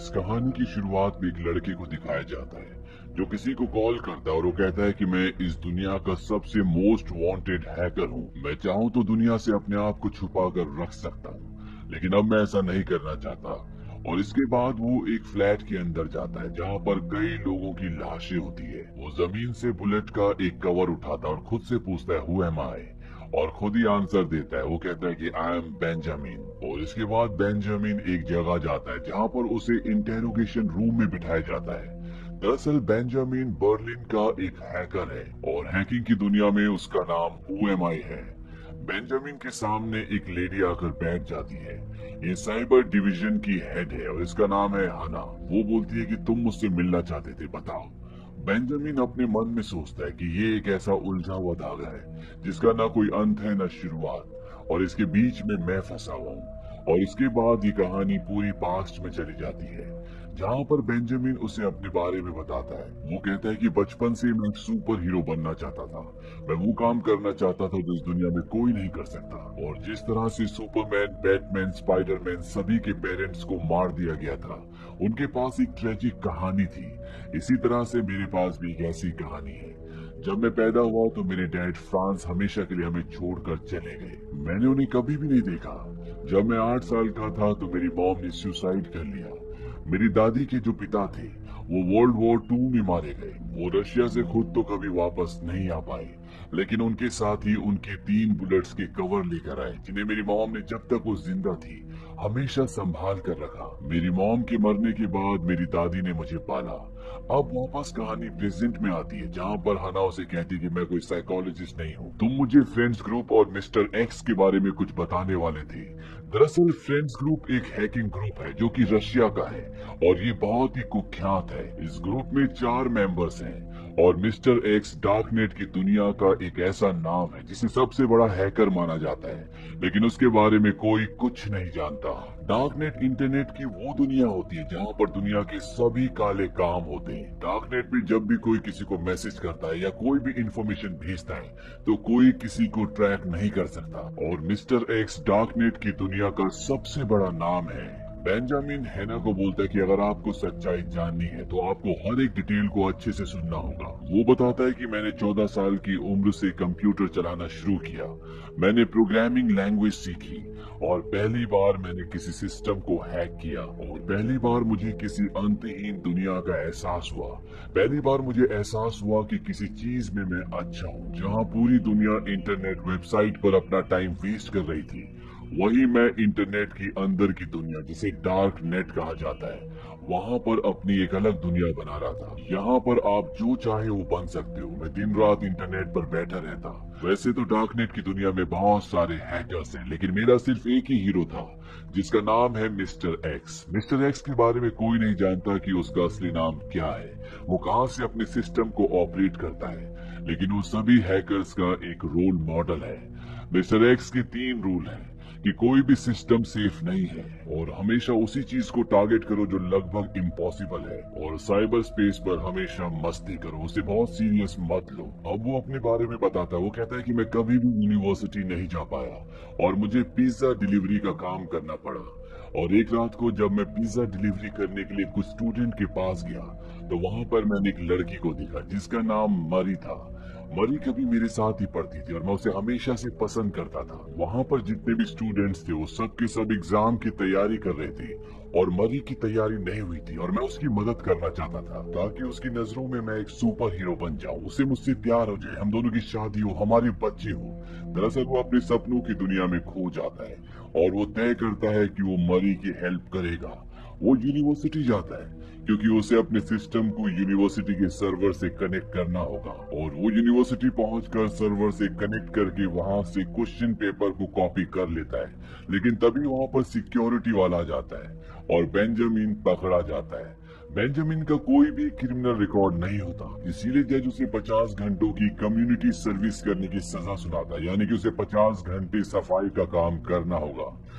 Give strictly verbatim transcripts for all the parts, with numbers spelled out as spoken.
इस कहानी की शुरुआत में एक लड़के को दिखाया जाता है जो किसी को कॉल करता है और वो कहता है कि मैं इस दुनिया का सबसे मोस्ट वांटेड हैकर हूँ। मैं चाहूँ तो दुनिया से अपने आप को छुपा कर रख सकता हूँ, लेकिन अब मैं ऐसा नहीं करना चाहता। और इसके बाद वो एक फ्लैट के अंदर जाता है जहाँ पर कई लोगों की लाशें होती है। वो जमीन से बुलेट का एक कवर उठाता है और खुद से पूछता है हु एम आई, और खुद ही आंसर देता है। वो कहता है कि आई एम बेंजामिन। और इसके बाद बेंजामिन एक जगह जाता है जहाँ पर उसे इंटेरोगेशन रूम में बिठाया जाता है। दरअसल बेंजामिन बर्लिन का एक हैकर है और हैकिंग की दुनिया में उसका नाम हु एम आई है। बेंजामिन के सामने एक लेडी आकर बैठ जाती है। ये साइबर डिवीजन की हेड है और इसका नाम है हना। वो बोलती है कि तुम मुझसे मिलना चाहते थे, बताओ। बेंजामिन अपने मन में सोचता है कि ये एक ऐसा उलझा हुआ धागा है जिसका ना कोई अंत है ना शुरुआत, और इसके बीच में मैं फंसा हुआ हूँ। और इसके बाद ये कहानी पूरी पास्ट में चली जाती है जहाँ पर बेंजामिन उसे अपने बारे में बताता है। वो कहता है कि बचपन से मैं एक सुपर हीरो बनना चाहता था। मैं वो काम करना चाहता था जो इस दुनिया में कोई नहीं कर सकता। और जिस तरह से सुपरमैन, बैटमैन, स्पाइडरमैन सभी के पेरेंट्स को मार दिया गया था, उनके पास एक ट्रेजिक कहानी थी। इसी तरह से मेरे पास भी एक ऐसी कहानी है। जब मैं पैदा हुआ तो मेरे डैड फ्रांस हमेशा के लिए हमें छोड़कर चले गए। मैंने उन्हें कभी भी नहीं देखा। जब मैं आठ साल का था तो मेरी मॉम ने सुसाइड कर लिया। मेरी दादी के जो पिता थे वो वर्ल्ड वॉर टू में मारे गए। वो रशिया से खुद तो कभी वापस नहीं आ पाए, लेकिन उनके साथ ही उनके तीन बुलेट्स के कवर लेकर आए जिन्हें मेरी मॉम ने जब तक वो जिंदा थी हमेशा संभाल कर रखा। मेरी मॉम के मरने के बाद मेरी दादी ने मुझे पाला। अब वापस कहानी प्रेजेंट में आती है जहाँ पर हना उसे कहती है कि मैं कोई साइकोलॉजिस्ट नहीं हूँ, तुम मुझे फ्रेंड्स ग्रुप और मिस्टर एक्स के बारे में कुछ बताने वाले थे। दरअसल फ्रेंड्स ग्रुप एक हैकिंग ग्रुप है जो कि रशिया का है और ये बहुत ही कुख्यात है। इस ग्रुप में चार मेंबर्स हैं और मिस्टर एक्स डार्कनेट की दुनिया का एक ऐसा नाम है जिसे सबसे बड़ा हैकर माना जाता है, लेकिन उसके बारे में कोई कुछ नहीं जानता। डार्कनेट इंटरनेट की वो दुनिया होती है जहाँ पर दुनिया के सभी काले काम होते हैं। डार्कनेट में जब भी कोई किसी को मैसेज करता है या कोई भी इंफॉर्मेशन भेजता है तो कोई किसी को ट्रैक नहीं कर सकता। और मिस्टर एक्स डार्कनेट की दुनिया का सबसे बड़ा नाम है। बेंजामिन हैना को बोलता है कि अगर आपको सच्चाई जाननी है तो आपको हर एक डिटेल को अच्छे से सुनना होगा। वो बताता है कि मैंने चौदह साल की उम्र से कंप्यूटर चलाना शुरू किया। मैंने प्रोग्रामिंग लैंग्वेज सीखी और पहली बार मैंने किसी सिस्टम को हैक किया और पहली बार मुझे किसी अंतहीन दुनिया का एहसास हुआ। पहली बार मुझे एहसास हुआ कि किसी चीज में मैं अच्छा हूँ। जहाँ पूरी दुनिया इंटरनेट वेबसाइट पर अपना टाइम वेस्ट कर रही थी, वही मैं इंटरनेट की अंदर की दुनिया जिसे डार्क नेट कहा जाता है वहाँ पर अपनी एक अलग दुनिया बना रहा था। यहाँ पर आप जो चाहे वो बन सकते हो। मैं दिन रात इंटरनेट पर बैठा रहता। वैसे तो डार्क नेट की दुनिया में बहुत सारे हैकर्स हैं, लेकिन मेरा सिर्फ एक ही हीरो था जिसका नाम है मिस्टर एक्स। मिस्टर एक्स के बारे में कोई नहीं जानता कि उसका असली नाम क्या है, वो कहाँ से अपने सिस्टम को ऑपरेट करता है, लेकिन वो सभी हैकर्स का एक रोल मॉडल है। मिस्टर एक्स के तीन रूल हैं कि कोई भी सिस्टम सेफ नहीं है और हमेशा उसी चीज को टारगेट करो जो लगभग इम्पॉसिबल है, और साइबर स्पेस पर हमेशा मस्ती करो, उसे बहुत सीरियस मत लो। अब वो अपने बारे में बताता है। वो कहता है कि मैं कभी भी यूनिवर्सिटी नहीं जा पाया और मुझे पिज्जा डिलीवरी का काम करना पड़ा। और एक रात को जब मैं पिज्जा डिलीवरी करने के लिए कुछ स्टूडेंट के पास गया तो वहां पर मैंने एक लड़की को देखा जिसका नाम मरी था। मरी कभी मेरे साथ ही पढ़ती थी और मैं उसे हमेशा से पसंद करता था। वहाँ पर जितने भी स्टूडेंट्स थे वो सब के सब एग्जाम की तैयारी कर रहे थे और मरी की तैयारी नहीं हुई थी और मैं उसकी मदद करना चाहता था ताकि उसकी नजरों में मैं एक सुपर हीरो बन जाऊं, उसे मुझसे प्यार हो जाए, हम दोनों की शादी हो, हमारे बच्चे हो। दरअसल वो अपने सपनों की दुनिया में खो जाता है और वो तय करता है कि वो मरी की हेल्प करेगा। वो यूनिवर्सिटी जाता है क्योंकि उसे अपने सिस्टम को यूनिवर्सिटी के सर्वर से कनेक्ट करना होगा, और वो यूनिवर्सिटी पहुंचकर सर्वर से कनेक्ट करके वहां से क्वेश्चन पेपर को कॉपी कर लेता है। लेकिन तभी वहां पर सिक्योरिटी वाला आ जाता है और बेंजामिन पकड़ा जाता है। बेंजामिन का कोई भी क्रिमिनल रिकॉर्ड नहीं होता, इसीलिए जज उसे पचास घंटों की कम्युनिटी सर्विस करने की सजा सुनाता है, यानी कि उसे पचास घंटे सफाई का काम करना होगा।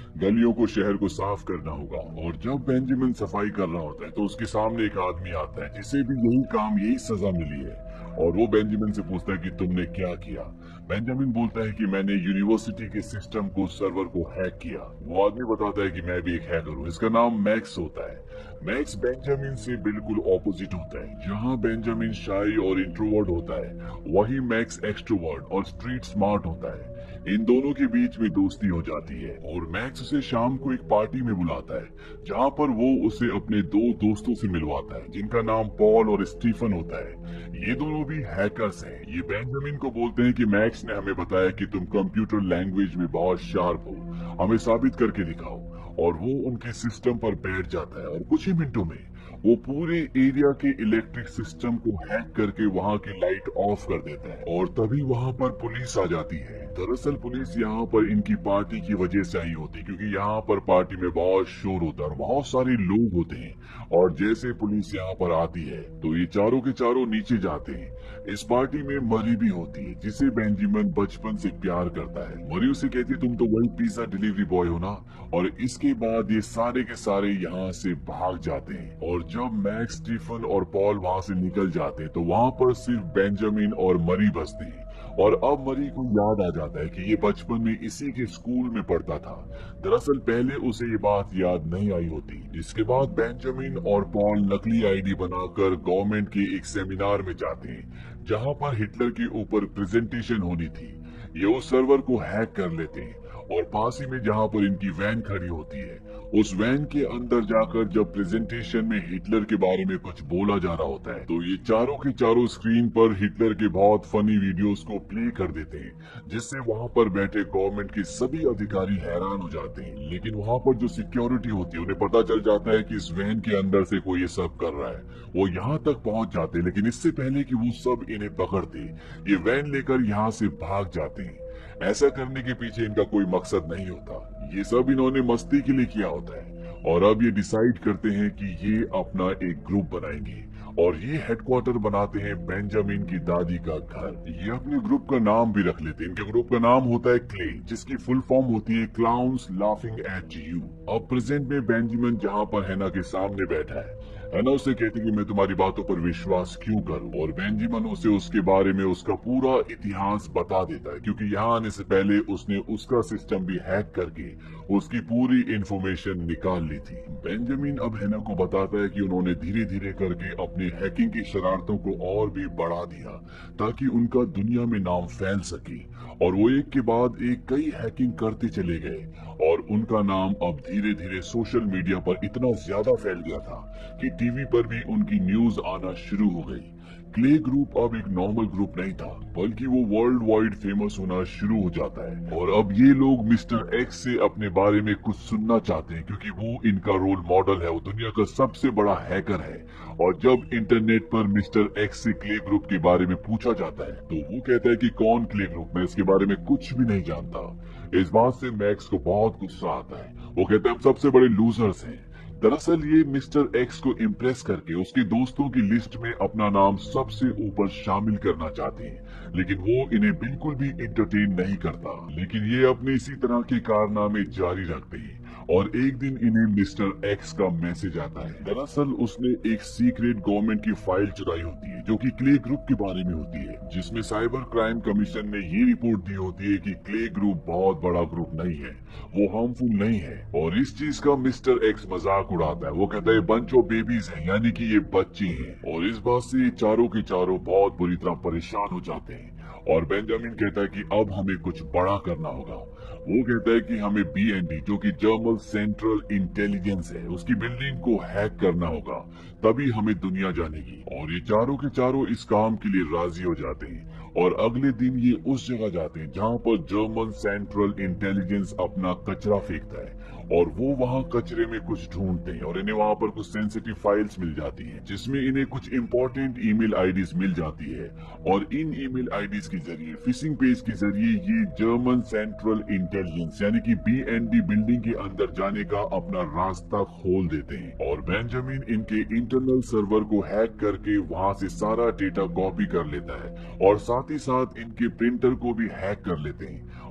गलियों को, शहर को साफ करना होगा। और जब बेंजामिन सफाई कर रहा होता है तो उसके सामने एक आदमी आता है जिसे भी यही काम, यही सजा मिली है। और वो बेंजामिन से पूछता है कि तुमने क्या किया। बेंजामिन बोलता है कि मैंने यूनिवर्सिटी के सिस्टम को, सर्वर को हैक किया। वो आदमी बताता है कि मैं भी एक हैकर हूँ, इसका नाम मैक्स होता है। मैक्स बेंजामिन से बिल्कुल ऑपोजिट होता है। जहाँ बेंजामिन शाई और इंट्रोवर्ट होता है, वही मैक्स एक्सट्रोवर्ट और स्ट्रीट स्मार्ट होता है। इन दोनों के बीच में दोस्ती हो जाती है और मैक्स उसे शाम को एक पार्टी में बुलाता है, जहाँ पर वो उसे अपने दो दोस्तों से मिलवाता है जिनका नाम पॉल और स्टीफन होता है। ये दोनों भी हैकर्स हैं। ये बेंजामिन को बोलते हैं कि मैक्स ने हमें बताया कि तुम कंप्यूटर लैंग्वेज में बहुत शार्प हो, हमें साबित करके दिखाओ। और वो उनके सिस्टम पर बैठ जाता है और कुछ ही मिनटों में वो पूरे एरिया के इलेक्ट्रिक सिस्टम को हैक करके वहाँ की लाइट ऑफ कर देता है। और तभी वहाँ पर पुलिस आ जाती है। दरअसल पुलिस यहाँ पर इनकी पार्टी की वजह से आई होती, क्योंकि यहाँ पर पार्टी में बहुत शोर होता है और बहुत सारे लोग होते हैं। और जैसे पुलिस यहाँ पर आती है तो ये चारों के चारों नीचे जाते हैं। इस पार्टी में मरी भी होती है, जिसे बेंजामिन बचपन से प्यार करता है। मरी उसे कहती है, तुम तो वही पिज्जा डिलीवरी बॉय हो ना। और इसके बाद ये सारे के सारे यहाँ से भाग जाते हैं। और जब मैक्स, स्टीफन और पॉल वहाँ से निकल जाते हैं तो वहाँ पर सिर्फ बेंजामिन और मरी बचते हैं। और अब मरी को याद आ जाता है कि ये बचपन में इसी के स्कूल में पढ़ता था। दरअसल पहले उसे ये बात याद नहीं आई होती। इसके बाद बेंजामिन और पॉल नकली आईडी बनाकर गवर्नमेंट के एक सेमिनार में जाते हैं, जहाँ पर हिटलर के ऊपर प्रेजेंटेशन होनी थी। ये उस सर्वर को हैक कर लेते हैं और पास ही में जहाँ पर इनकी वैन खड़ी होती है, उस वैन के अंदर जाकर जब प्रेजेंटेशन में हिटलर के बारे में कुछ बोला जा रहा होता है तो ये चारों के चारों स्क्रीन पर हिटलर के बहुत फनी वीडियोस को प्ले कर देते हैं, जिससे वहाँ पर बैठे गवर्नमेंट के सभी अधिकारी हैरान हो जाते हैं। लेकिन वहाँ पर जो सिक्योरिटी होती है उन्हें पता चल जाता है कि इस वैन के अंदर से कोई ये सब कर रहा है। वो यहाँ तक पहुँच जाते हैं, लेकिन इससे पहले कि वो सब इन्हें पकड़ते, ये वैन लेकर यहाँ से भाग जाते हैं। ऐसा करने के पीछे इनका कोई मकसद नहीं होता, ये सब इन्होंने मस्ती के लिए किया होता है। और अब ये डिसाइड करते हैं कि ये अपना एक ग्रुप बनाएंगे और ये हेडक्वार्टर बनाते हैं बेंजामिन की दादी का घर। ये अपने ग्रुप का नाम भी रख लेते हैं। इनके ग्रुप का नाम होता है क्ले, जिसकी फुल फॉर्म होती है क्लाउन्स लाफिंग एट यू। अब प्रेजेंट में बेंजामिन जहाँ पर हैना के सामने बैठा है, हैना उसे कहती कि मैं तुम्हारी बातों पर विश्वास क्यों करूं। और बेंजामिन उसे उसके बारे में उसका पूरा इतिहास बता देता है, क्योंकि यहाँ आने से पहले उसने उसका सिस्टम भी हैक करके उसकी पूरी इंफॉर्मेशन निकाल ली थी। बेंजामिन अब हैना को बताता है कि उन्होंने धीरे धीरे करके अपनी हैकिंग की शरारतों को और भी बढ़ा दिया ताकि उनका दुनिया में नाम फैल सके। और वो एक के बाद एक कई हैकिंग करते चले गए और उनका नाम अब धीरे धीरे सोशल मीडिया पर इतना ज्यादा फैल गया था कि टीवी पर भी उनकी न्यूज आना शुरू हो गई। क्ले ग्रुप अब एक नॉर्मल ग्रुप नहीं था, बल्कि वो वर्ल्ड वाइड फेमस होना शुरू हो जाता है। और अब ये लोग मिस्टर एक्स से अपने बारे में कुछ सुनना चाहते हैं, क्योंकि वो इनका रोल मॉडल है, वो दुनिया का सबसे बड़ा हैकर है। और जब इंटरनेट पर मिस्टर एक्स से क्ले ग्रुप के बारे में पूछा जाता है तो वो कहता है कि कौन क्ले ग्रुप, मैं इसके बारे में कुछ भी नहीं जानता। इस बात से मैक्स को बहुत गुस्सा आता है। वो कहता है हम सबसे बड़े लूजर्स हैं। दरअसल ये मिस्टर एक्स को इम्प्रेस करके उसके दोस्तों की लिस्ट में अपना नाम सबसे ऊपर शामिल करना चाहते हैं, लेकिन वो इन्हें बिल्कुल भी एंटरटेन नहीं करता। लेकिन ये अपने इसी तरह के कारनामे जारी रखते हैं और एक दिन इन्हें मिस्टर एक्स का मैसेज आता है। दरअसल उसने एक सीक्रेट गवर्नमेंट की फाइल चुराई होती है जो कि क्ले ग्रुप के बारे में होती है, जिसमें साइबर क्राइम कमीशन ने ये रिपोर्ट दी होती है कि क्ले ग्रुप बहुत बड़ा ग्रुप नहीं है, वो हार्मफुल नहीं है। और इस चीज का मिस्टर एक्स मजाक उड़ाता है। वो कहता है बंच ऑफ बेबीज हैं, यानी कि ये बच्चे हैं। और इस बात से चारों के चारों बहुत बुरी तरह परेशान हो जाते हैं। और बेंजामिन कहता है कि अब हमें कुछ बड़ा करना होगा। वो कहता है कि हमें बी एन डी, जो कि जर्मन सेंट्रल इंटेलिजेंस है, उसकी बिल्डिंग को हैक करना होगा, तभी हमें दुनिया जानेगी। और ये चारों के चारों इस काम के लिए राजी हो जाते हैं। और अगले दिन ये उस जगह जाते हैं जहाँ पर जर्मन सेंट्रल इंटेलिजेंस अपना कचरा फेंकता है। और वो वहाँ कचरे में कुछ ढूंढते हैं और इन्हें वहाँ पर कुछ सेंसिटिव फाइल्स मिल जाती हैं, जिसमें इन्हें कुछ इंपॉर्टेंट ईमेल आईडीज मिल जाती है। और इन ईमेल आईडीज के जरिए, फिशिंग पेज के जरिए, ये जर्मन सेंट्रल इंटेलिजेंस यानी कि बी एन डी बिल्डिंग के अंदर जाने का अपना रास्ता खोल देते हैं। और बेंजामिन इनके इंटरनल सर्वर को हैक करके वहाँ से सारा डेटा कॉपी कर लेता है और साथ ही साथ इनके प्रिंटर को भी हैक कर लेते हैं।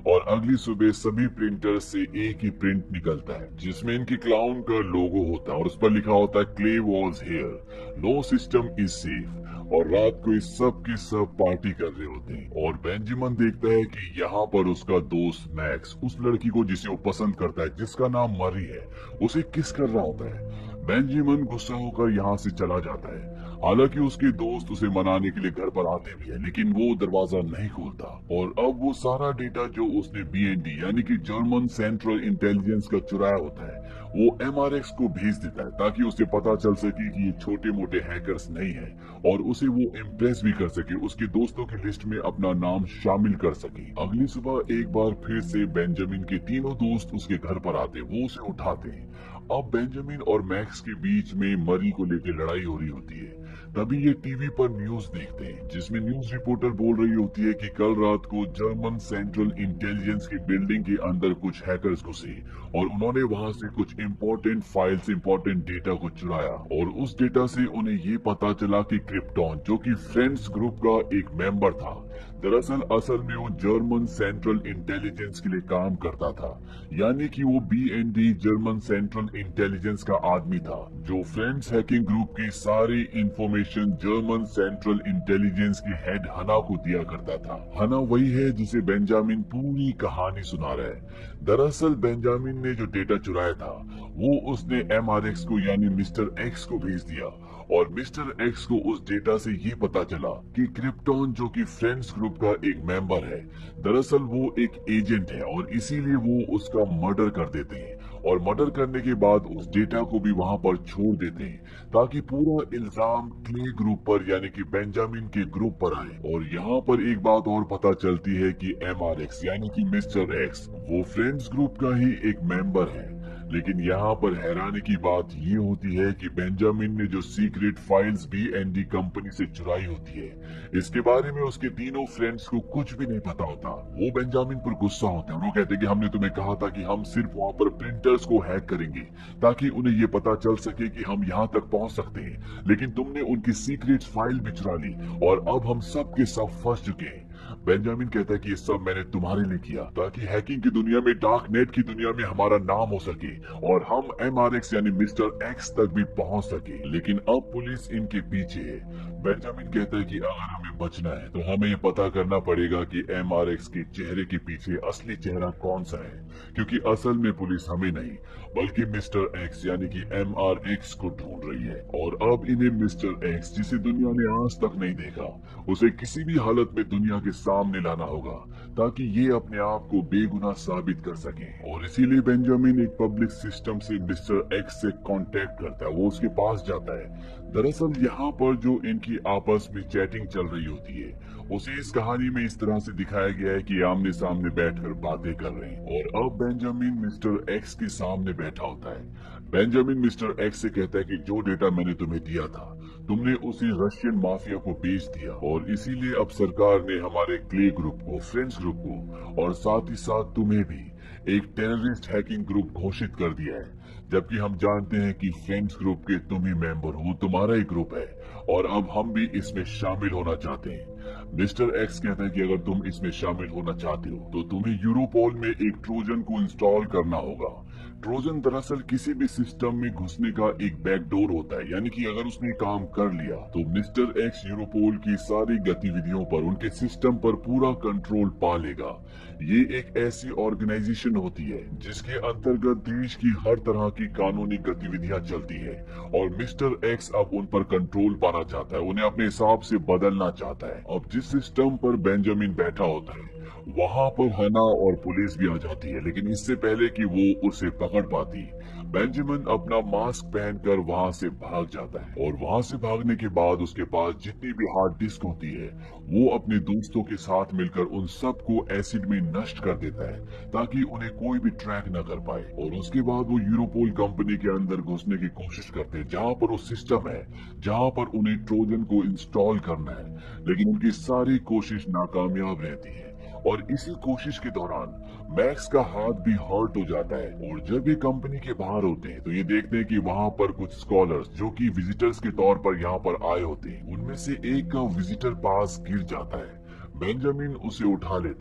और अगली सुबह सभी प्रिंटर से एक ही प्रिंट निकलता है जिसमें इनकी क्लाउन का लोगो होता है और उस पर लिखा होता है Clay was here, no system is safe. और रात को इस सब के सब पार्टी कर रहे होते हैं और बेंजामिन देखता है कि यहाँ पर उसका दोस्त मैक्स उस लड़की को जिसे वो पसंद करता है जिसका नाम मरी है उसे किस कर रहा होता है। बेंजामिन गुस्सा होकर यहाँ से चला जाता है। हालांकि उसके दोस्त उसे मनाने के लिए घर पर आते भी है लेकिन वो दरवाजा नहीं खोलता और अब वो सारा डेटा जो उसने बी एन डी यानी कि जर्मन सेंट्रल इंटेलिजेंस का चुराया होता है वो एम आर एक्स को भेज देता है ताकि उसे पता चल सके कि ये छोटे मोटे हैकर्स नहीं है और उसे वो इम्प्रेस भी कर सके, उसके दोस्तों की लिस्ट में अपना नाम शामिल कर सके। अगली सुबह एक बार फिर से बेंजामिन के तीनों दोस्त उसके घर पर आते, वो उसे उठाते हैं। अब बेंजामिन और मैक्स के बीच में मरी को लेकर लड़ाई हो रही होती है। तभी ये टीवी पर न्यूज देखते हैं जिसमें न्यूज रिपोर्टर बोल रही होती है कि कल रात को जर्मन सेंट्रल इंटेलिजेंस की बिल्डिंग के अंदर कुछ हैकर्स घुसे और उन्होंने वहां से कुछ इम्पोर्टेंट फाइल्स, इम्पोर्टेंट डेटा को चुराया और उस डेटा से उन्हें ये पता चला कि क्रिप्टॉन जो कि फ्रेंड्स ग्रुप का एक मेंबर था, दरअसल असल में वो जर्मन सेंट्रल इंटेलिजेंस के लिए काम करता था, यानी कि वो B N D German Central Intelligence का आदमी था जो फ्रेंड्स हैकिंग ग्रुप की सारी इंफॉर्मेशन जर्मन सेंट्रल इंटेलिजेंस की हेड हना को दिया करता था। हना वही है जिसे बेंजामिन पूरी कहानी सुना रहा है। दरअसल बेंजामिन ने जो डेटा चुराया था वो उसने एम आर एक्स को यानी मिस्टर एक्स को भेज दिया और मिस्टर एक्स को उस डेटा से ये पता चला कि क्रिप्टॉन जो कि फ्रेंड्स ग्रुप का एक मेंबर है, दरअसल वो एक एजेंट है और इसीलिए वो उसका मर्डर कर देते हैं और मर्डर करने के बाद उस डेटा को भी वहां पर छोड़ देते हैं ताकि पूरा इल्जाम क्ले ग्रुप पर यानी कि बेंजामिन के ग्रुप पर आए। और यहाँ पर एक बात और पता चलती है कि एम आर एक्स यानी कि मिस्टर एक्स वो फ्रेंड्स ग्रुप का ही एक मेंबर है। लेकिन यहाँ पर हैरानी की बात ये होती है कि बेंजामिन ने जो secret files B N D company से चुराई होती है इसके बारे में उसके तीनों फ्रेंड्स को कुछ भी नहीं पता होता। वो बेंजामिन पर गुस्सा होते हैं और वो कहते हैं कि हमने तुम्हें कहा था कि हम सिर्फ वहाँ पर प्रिंटर्स को हैक करेंगे ताकि उन्हें ये पता चल सके कि हम यहाँ तक पहुँच सकते हैं, लेकिन तुमने उनकी सीक्रेट फाइल भी चुरा ली और अब हम सब के सब फंस चुके हैं। बेंजामिन कहता है कि ये सब मैंने तुम्हारे लिए किया ताकि हैकिंग की दुनिया में, डार्क नेट की दुनिया में हमारा नाम हो सके और हम एम आर एक्स यानी मिस्टर एक्स तक भी पहुंच सके। लेकिन अब पुलिस इनके पीछे है। बेंजामिन कहता है कि अगर हमें बचना है तो हमें ये पता करना पड़ेगा कि एम आर एक्स के चेहरे के पीछे असली चेहरा कौन सा है, क्योंकि असल में पुलिस हमें नहीं बल्कि मिस्टर एक्स यानी कि एम आर एक्स को ढूंढ रही है। और अब इन्हें मिस्टर एक्स जिसे दुनिया ने आज तक नहीं देखा उसे किसी भी हालत में दुनिया के सामने लाना होगा ताकि ये अपने आप को बेगुनाह साबित कर सके। और इसीलिए बेंजामिन एक पब्लिक सिस्टम से मिस्टर एक्स से कांटेक्ट करता है, वो उसके पास जाता है। दरअसल यहाँ पर जो इनकी आपस में चैटिंग चल रही होती है उसे इस कहानी में इस तरह से दिखाया गया है कि आमने सामने बैठकर बातें कर रहे हैं। और अब बेंजामिन मिस्टर एक्स के सामने बैठा होता है। बेंजामिन मिस्टर एक्स से कहता है कि जो डेटा मैंने तुम्हें दिया था तुमने उसी रशियन माफिया को बेच दिया और इसीलिए अब सरकार ने हमारे क्ले ग्रुप को, फ्रेंड्स ग्रुप को और साथ ही साथ तुम्हें भी एक टेररिस्ट हैकिंग ग्रुप घोषित कर दिया है, जबकि हम जानते हैं कि फ्रेंड्स ग्रुप के तुम ही मेंबर हो, तुम्हारा ही ग्रुप है और अब हम भी इसमें शामिल होना चाहते हैं। मिस्टर एक्स कहता है कि अगर तुम इसमें शामिल होना चाहते हो तो तुम्हें यूरोपोल में एक ट्रोजन को इंस्टॉल करना होगा। ट्रोजन दरअसल किसी भी सिस्टम में घुसने का एक बैकडोर होता है, यानी कि अगर उसने काम कर लिया तो मिस्टर एक्स यूरोपोल की सारी गतिविधियों पर, उनके सिस्टम पर पूरा कंट्रोल पा लेगा। ये एक ऐसी ऑर्गेनाइजेशन होती है जिसके अंतर्गत देश की हर तरह की कानूनी गतिविधियां चलती है और मिस्टर एक्स अब उन पर कंट्रोल पाना चाहता है, उन्हें अपने हिसाब से बदलना चाहता है। अब जिस सिस्टम पर बेंजामिन बैठा होता है वहां पर हना और पुलिस भी आ जाती है, लेकिन इससे पहले कि वो उसे पकड़ पाती बेंजामिन अपना मास्क पहनकर वहां से भाग जाता है और वहां से भागने के बाद उसके पास जितनी भी हार्ड डिस्क होती है वो अपने दोस्तों के साथ मिलकर उन सबको एसिड में नष्ट कर देता है ताकि उन्हें कोई भी ट्रैक न कर पाए। और उसके बाद वो यूरोपोल कंपनी के अंदर घुसने की कोशिश करते हैं जहां पर वो सिस्टम है जहां पर उन्हें ट्रोजन को इंस्टॉल करना है, लेकिन उनकी सारी कोशिश नाकामयाब रहती है। और इसी कोशिश के दौरान मैक्स का हाथ भी हर्ट हो जाता है और जब ये कंपनी के बाहर होते हैं तो ये देखते हैं कि वहां पर कुछ स्कॉलर्स जो कि विजिटर्स के तौर पर यहाँ पर आए होते हैं, उनमें से एक का विजिटर पास गिर जाता है। बेंजामिन उसे उठा लेता है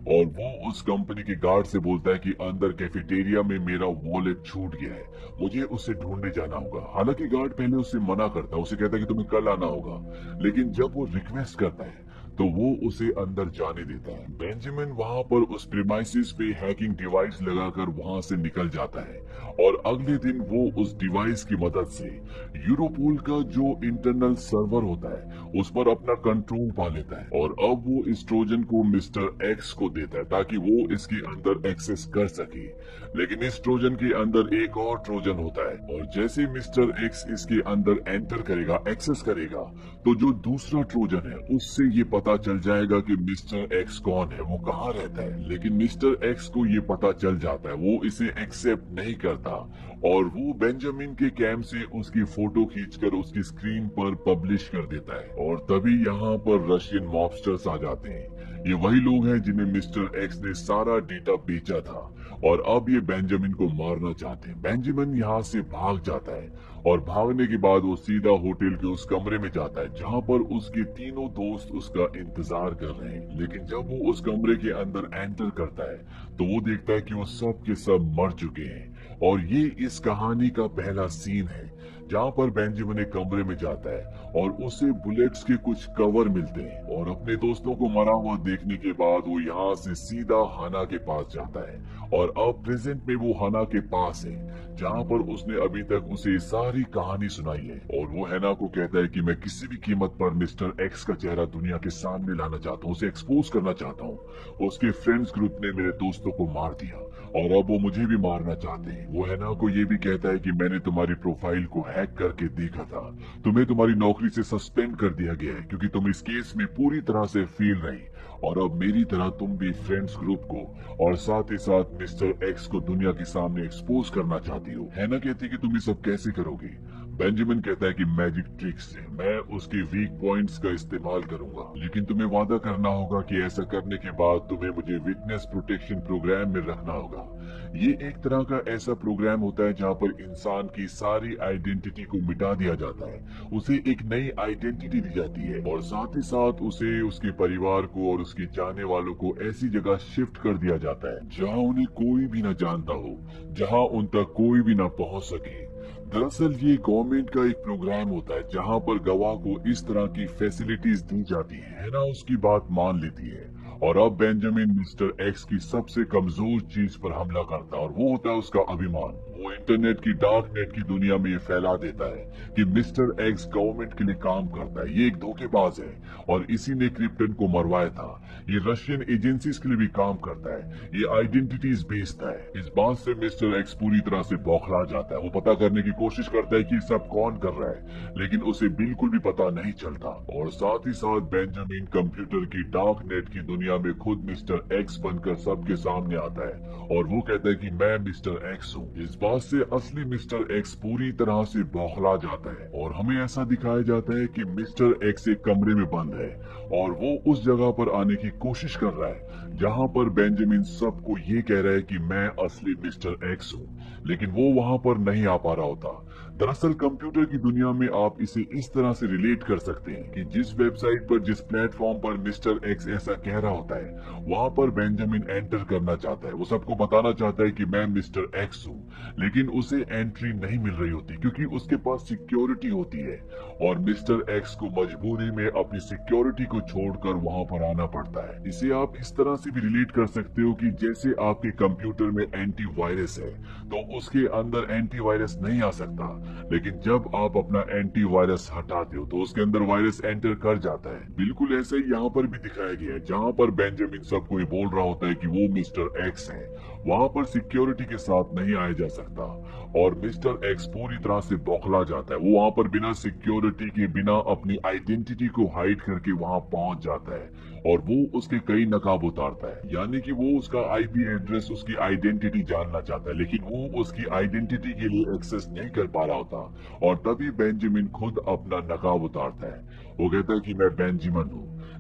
और वो उस कंपनी के गार्ड से बोलता है कि अंदर कैफेटेरिया में मेरा वॉलेट छूट गया है, मुझे उसे ढूंढने जाना होगा। हालांकि गार्ड पहले उससे मना करता है, उसे कहता है कि तुम्हें कल आना होगा, लेकिन जब वो रिक्वेस्ट करता है तो वो उसे अंदर जाने देता है। बेंजामिन वहां पर उस प्रीमाइसिस पे हैकिंग डिवाइस लगाकर वहां से निकल जाता है और अगले दिन वो उस डिवाइस की मदद से यूरोपोल का जो इंटरनल सर्वर होता है उस पर अपना कंट्रोल पा लेता है और अब वो इस ट्रोजन को मिस्टर एक्स को देता है ताकि वो इसके अंदर एक्सेस कर सके। लेकिन इस ट्रोजन के अंदर एक और ट्रोजन होता है और जैसे मिस्टर एक्स इसके अंदर एंटर करेगा, एक्सेस करेगा, तो जो दूसरा ट्रोजन है उससे ये पता चल जाएगा कि मिस्टर एक्स कौन है, वो कहाँ रहता है। लेकिन मिस्टर एक्स को ये पता चल जाता है, वो इसे एक्सेप्ट नहीं करता और वो बेंजामिन के कैंप से उसकी फोटो खींचकर उसकी स्क्रीन पर पब्लिश कर देता है। और तभी यहाँ पर रशियन मॉबस्टर्स आ जाते हैं। ये वही लोग हैं जिन्हें मिस्टर एक्स ने सारा डेटा बेचा था और अब ये बेंजामिन को मारना चाहते हैं। बेंजामिन यहाँ से भाग जाता है और भागने के बाद वो सीधा होटल के उस कमरे में जाता है जहाँ पर उसके तीनों दोस्त उसका इंतजार कर रहे हैं। लेकिन जब वो उस कमरे के अंदर एंटर करता है तो वो देखता है कि वो सब के सब मर चुके हैं और ये इस कहानी का पहला सीन है जहाँ पर बेंजामिन एक कमरे में जाता है और उसे बुलेट्स के कुछ कवर मिलते हैं और अपने दोस्तों को मरा हुआ देखने के बाद वो यहाँ से सीधा हाना के पास जाता है और अब प्रेजेंट में वो हाना के पास है जहाँ पर उसने अभी तक उसे सारी कहानी सुनाई है। और वो हैना को कहता है कि मैं किसी भी कीमत पर मिस्टर एक्स का चेहरा दुनिया के सामने लाना चाहता हूँ, उसे एक्सपोज करना चाहता हूँ। उसके फ्रेंड्स ग्रुप ने मेरे दोस्तों को मार दिया और अब वो मुझे भी मारना चाहते हैं। वो हैना को ये भी कहता है कि मैंने तुम्हारी प्रोफाइल को हैक करके देखा था, तुम्हें तुम्हारी नौकरी से सस्पेंड कर दिया गया है क्योंकि तुम इस केस में पूरी तरह से फेल रही और अब मेरी तरह तुम भी फ्रेंड्स ग्रुप को और साथ ही साथ मिस्टर एक्स को दुनिया के सामने एक्सपोज करना चाहती हो। हैना कहती है कि तुम ये सब कैसे करोगे। बेंजामिन कहता है कि मैजिक ट्रिक्स से मैं उसके वीक पॉइंट्स का इस्तेमाल करूंगा, लेकिन तुम्हें वादा करना होगा कि ऐसा करने के बाद तुम्हें मुझे विटनेस प्रोटेक्शन प्रोग्राम में रखना होगा। ये एक तरह का ऐसा प्रोग्राम होता है जहाँ पर इंसान की सारी आइडेंटिटी को मिटा दिया जाता है, उसे एक नई आइडेंटिटी दी जाती है और साथ ही साथ उसे, उसके परिवार को और उसके जाने वालों को ऐसी जगह शिफ्ट कर दिया जाता है जहाँ उन्हें कोई भी न जानता हो, जहाँ उन तक कोई भी न पहुँच सके। दरअसल ये गवर्नमेंट का एक प्रोग्राम होता है जहाँ पर गवाह को इस तरह की फैसिलिटीज दी जाती है, है ना, उसकी बात मान लेती है। और अब बेंजामिन मिस्टर एक्स की सबसे कमजोर चीज पर हमला करता है और वो होता है उसका अभिमान। वो इंटरनेट की डार्क नेट की दुनिया में ये फैला देता है कि मिस्टर एक्स गवर्नमेंट के लिए काम करता है, ये एक धोखेबाज है और इसी ने क्रिप्टन को मरवाया था। ये रशियन एजेंसीज के लिए भी काम करता है, ये आइडेंटिटीज बेचता है। इस बात से मिस्टर एक्स पूरी तरह से बौखला जाता है। वो पता करने की कोशिश करता है कि सब कौन कर रहा है, लेकिन उसे बिल्कुल भी पता नहीं चलता। और साथ ही साथ बेंजामिन कंप्यूटर की डार्क नेट की दुनिया में खुद मिस्टर एक्स बनकर सबके सामने आता है और वो कहता है कि मैं मिस्टर एक्स हूँ। इस बात से असली मिस्टर एक्स पूरी तरह से बौखला जाता है और हमें ऐसा दिखाया जाता है कि मिस्टर एक्स एक कमरे में बंद है और वो उस जगह पर आने की कोशिश कर रहा है जहाँ पर बेंजामिन सबको ये कह रहा है कि मैं असली मिस्टर एक्स हूँ, लेकिन वो वहाँ पर नहीं आ पा रहा होता। दरअसल कंप्यूटर की दुनिया में आप इसे इस तरह से रिलेट कर सकते हैं कि जिस वेबसाइट पर, जिस प्लेटफॉर्म पर मिस्टर एक्स ऐसा कह रहा होता है वहाँ पर बेंजामिन एंटर करना चाहता है, वो सबको बताना चाहता है कि मैं मिस्टर एक्स हूँ, लेकिन उसे एंट्री नहीं मिल रही होती क्योंकि उसके पास सिक्योरिटी होती है और मिस्टर एक्स को मजबूरी में अपनी सिक्योरिटी को छोड़कर वहाँ पर आना पड़ता है। इसे आप इस तरह से भी रिलेट कर सकते हो कि जैसे आपके कंप्यूटर में एंटीवायरस है तो उसके अंदर एंटीवायरस नहीं आ सकता, लेकिन जब आप अपना एंटीवायरस हटाते हो तो उसके अंदर वायरस एंटर कर जाता है। बिल्कुल ऐसे ही यहाँ पर भी दिखाया गया है जहाँ पर बेंजामिन सबको ये बोल रहा होता है कि वो मिस्टर एक्स है, वहाँ पर सिक्योरिटी के साथ नहीं आया जा सकता और मिस्टर एक्स पूरी तरह से बौखला जाता है। वो वहाँ पर बिना सिक्योरिटी के, बिना अपनी आइडेंटिटी को हाइड करके वहाँ पहुंच जाता है और वो उसके कई नकाब उतारता है, यानी कि वो उसका आईपी एड्रेस, उसकी आइडेंटिटी जानना चाहता है, लेकिन वो उसकी आइडेंटिटी के लिए एक्सेस नहीं कर पा रहा होता और तभी बेंजामिन खुद अपना नकाब उतारता है। वो कहता है कि मैं बेंजामिन हूँ,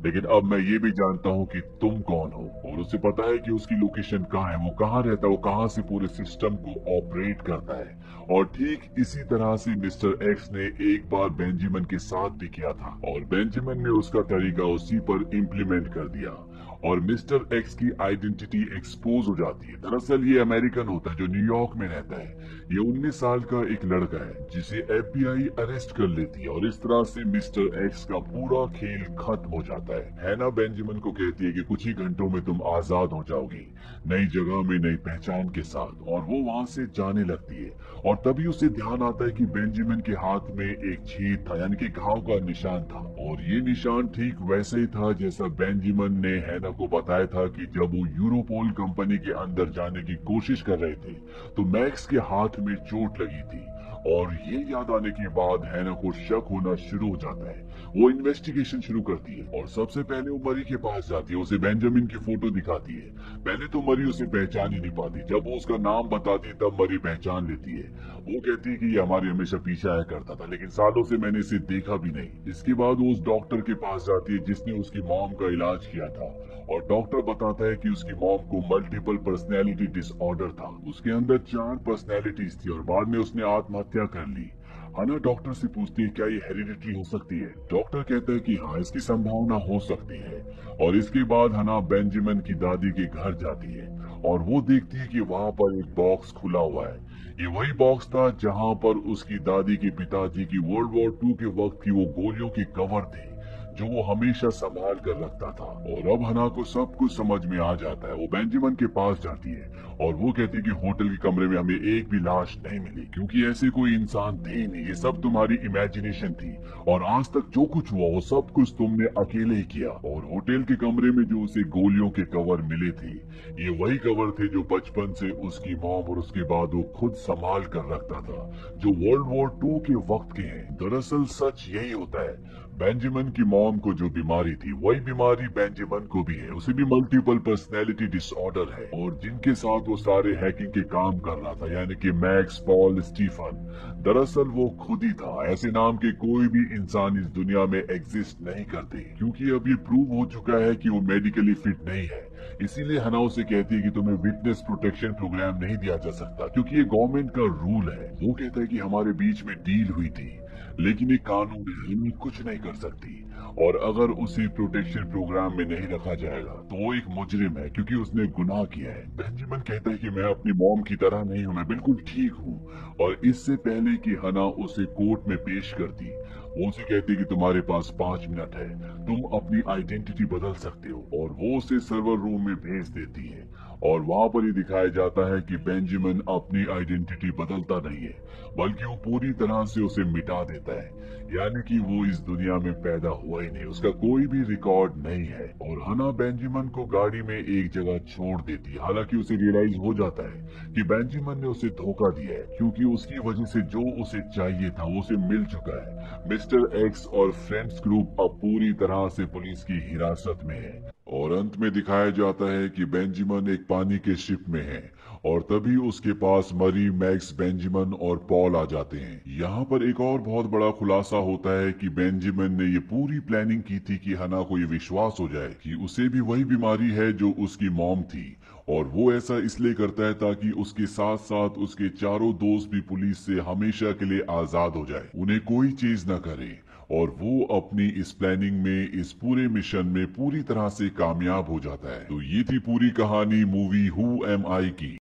लेकिन अब मैं ये भी जानता हूँ कि तुम कौन हो। और उसे पता है कि उसकी लोकेशन कहाँ है, वो कहाँ रहता है, वो कहाँ से पूरे सिस्टम को ऑपरेट करता है। और ठीक इसी तरह से मिस्टर एक्स ने एक बार बेंजामिन के साथ भी किया था और बेंजामिन ने उसका तरीका उसी पर इम्प्लीमेंट कर दिया और मिस्टर एक्स की आइडेंटिटी एक्सपोज हो जाती है। दरअसल ये अमेरिकन होता है जो न्यूयॉर्क में रहता है। ये उन्नीस साल का एक लड़का है जिसे एफबीआई अरेस्ट कर लेती है और इस तरह से मिस्टर एक्स का पूरा खेल खत्म हो जाता है। हैना बेंजामिन को कहती है कि कुछ ही घंटों में तुम आजाद हो जाओगी, नई जगह में नई पहचान के साथ। और वो वहाँ से जाने लगती है और तभी उसे ध्यान आता है कि बेंजामिन के हाथ में एक छेद था, यानी कि घाव का निशान था। और ये निशान ठीक वैसे ही था जैसा बेंजामिन ने हैना को बताया था कि जब वो यूरोपोल कंपनी के अंदर जाने की कोशिश कर रहे थे तो मैक्स के हाथ में चोट लगी थी। और ये याद आने के बाद हैना को शक होना शुरू हो जाता है। वो इन्वेस्टिगेशन शुरू करती है और सबसे पहले वो मरी के पास जाती है, उसे बेंजामिन की फोटो दिखाती है। पहले तो मरी उसे पहचान ही नहीं पाती, जब वो उसका नाम बताती है तब मरी पहचान लेती है। वो कहती है कि ये हमारे हमेशा पीछे आया करता था, लेकिन सालों से मैंने इसे देखा भी नहीं। इसके बाद वो उस डॉक्टर के पास जाती है जिसने उसकी मॉम का इलाज किया था और डॉक्टर बताता है कि उसकी मॉम को मल्टीपल पर्सनैलिटी डिसऑर्डर था। उसके अंदर चार पर्सनैलिटीज थी और बाद में उसने आत्महत्या कर ली। हना डॉक्टर से पूछती है क्या ये हेरिडिटरी हो सकती है। डॉक्टर कहता है कि हाँ, इसकी संभावना हो सकती है। और इसके बाद हना बेंजामिन की दादी के घर जाती है और वो देखती है कि वहाँ पर एक बॉक्स खुला हुआ है। ये वही बॉक्स था जहाँ पर उसकी दादी के पिताजी की वर्ल्ड वॉर टू के वक्त की वो गोलियों की कवर थी जो वो हमेशा संभाल कर रखता था। और अब हना को सब कुछ समझ में आ जाता है। वो बेंजामिन के पास जाती है और वो कहती है कि होटल के कमरे में हमें एक भी लाश नहीं मिली क्योंकि ऐसे कोई इंसान थे ही नहीं, ये सब तुम्हारी इमेजिनेशन थी और आज तक जो कुछ हुआ वो सब कुछ तुमने अकेले ही किया। और होटल के कमरे में जो उसे गोलियों के कवर मिले थे ये वही कवर थे जो बचपन से उसकी मॉम और उसके बाद वो खुद संभाल कर रखता था, जो वर्ल्ड वॉर टू के वक्त के हैं। दरअसल सच यही होता है, बेंजामिन की मॉम को जो बीमारी थी वही बीमारी बेंजामिन को भी है। उसे भी मल्टीपल पर्सनैलिटी डिसऑर्डर है और जिनके साथ वो सारे हैकिंग के काम कर रहा था, यानी कि मैक्स, पॉल, स्टीफन, दरअसल वो खुद ही था। ऐसे नाम के कोई भी इंसान इस दुनिया में एग्जिस्ट नहीं करते क्योंकि अब ये प्रूव हो चुका है कि वो मेडिकली फिट नहीं है। इसीलिए हना उसे कहती है कि तुम्हें विटनेस प्रोटेक्शन प्रोग्राम नहीं दिया जा सकता क्योंकि ये गवर्नमेंट का रूल है। वो कहता है कि हमारे बीच में डील हुई थी लेकिन ये कानून है, हम कुछ नहीं कर सकती। और अगर उसे प्रोटेक्शन प्रोग्राम में नहीं रखा जाएगा तो वो एक मुजरिम है क्योंकि उसने गुनाह किया है। बेंजामिन कहता है कि मैं अपनी मॉम की तरह नहीं हूँ, मैं बिल्कुल ठीक हूँ। और इससे पहले कि हना उसे कोर्ट में पेश करती वो उसे कहती कि तुम्हारे पास पांच मिनट है, तुम अपनी आइडेंटिटी बदल सकते हो। और वो उसे सर्वर रूम में भेज देती है और वहां पर ही दिखाया जाता है कि बेंजामिन अपनी आइडेंटिटी बदलता नहीं है बल्कि वो पूरी तरह से उसे मिटा देता है, यानी कि वो इस दुनिया में पैदा हुआ ही नहीं, उसका कोई भी रिकॉर्ड नहीं है। और हना बेंजामिन को गाड़ी में एक जगह छोड़ देती है। हालांकि उसे रियलाइज हो जाता है कि बेंजामिन ने उसे धोखा दिया है क्योंकि उसकी वजह से जो उसे चाहिए था वो उसे मिल चुका है। मिस्टर एक्स और फ्रेंड्स ग्रुप अब पूरी तरह से पुलिस की हिरासत में है। और अंत में दिखाया जाता है कि बेंजामिन एक पानी के शिप में है और तभी उसके पास मरी, मैक्स, बेंजामिन और पॉल आ जाते हैं। यहाँ पर एक और बहुत बड़ा खुलासा होता है कि बेंजामिन ने ये पूरी प्लानिंग की थी कि हना को ये विश्वास हो जाए कि उसे भी वही बीमारी है जो उसकी मॉम थी। और वो ऐसा इसलिए करता है ताकि उसके साथ साथ उसके चारों दोस्त भी पुलिस से हमेशा के लिए आजाद हो जाए, उन्हें कोई चीज न करे। और वो अपनी इस प्लानिंग में, इस पूरे मिशन में पूरी तरह से कामयाब हो जाता है। तो ये थी पूरी कहानी मूवी हु एम आई की।